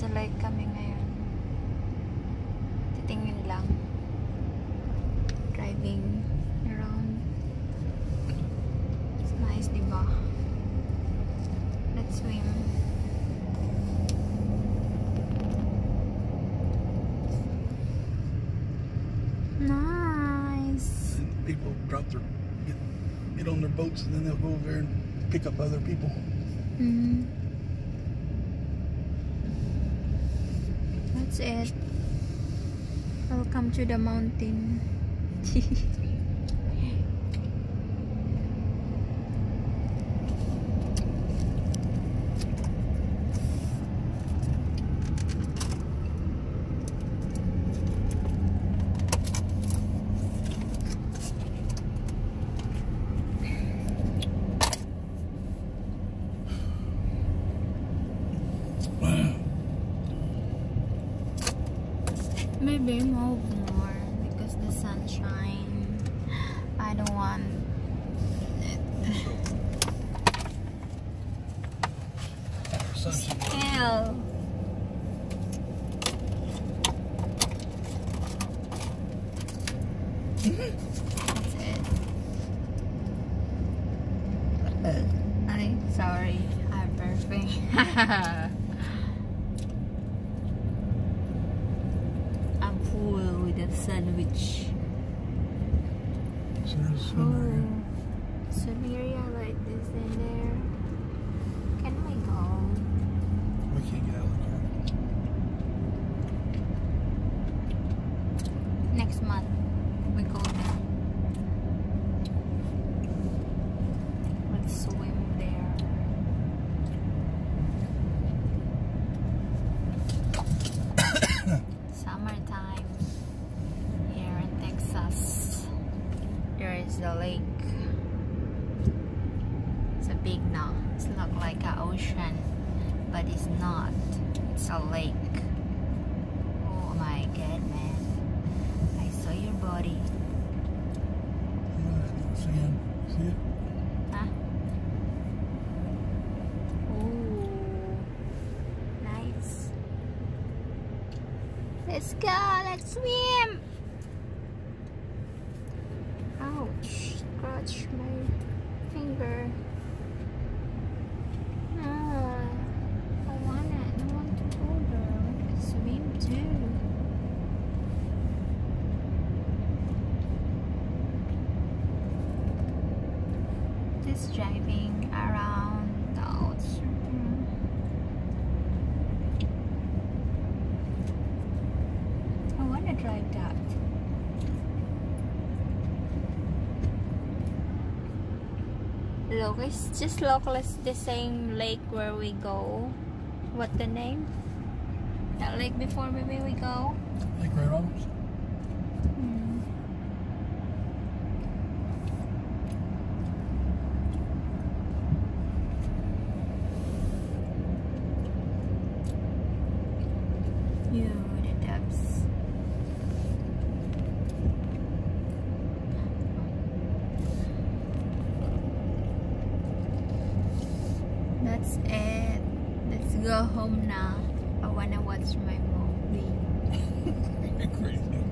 Nasa lake kami ngayon. Titingin lang. Driving around. It's nice, diba? Let's swim. Nice. And people drop their get on their boats and then they'll go over there and pick up other people. That's it. Welcome to the mountain. Maybe move more because the sunshine. I don't want it. Still. That's it. I'm sorry. I'm perfect. With a sandwich. So there's swim Swim area like this in there. Can we go? area. We can't get out of the car. Next month we go there. Let's swim there. Summertime here in Texas. There is the lake. It's a big now. It's not like an ocean, but it's not. It's a lake. Oh my god, man. I saw your body. Sand. See it? Huh? Ooh. Nice. Let's go. Let's swim. Ouch. Scratch my finger. Ah, I want it. I want to go there. I want to swim too. Just driving around the ocean. I want to drive that. Look, it's just local. It's the same lake where we go. What the name? That lake before maybe we go. Like Ray Roberts? The depths. That's it. Let's go home now. I wanna watch my movie. Crazy.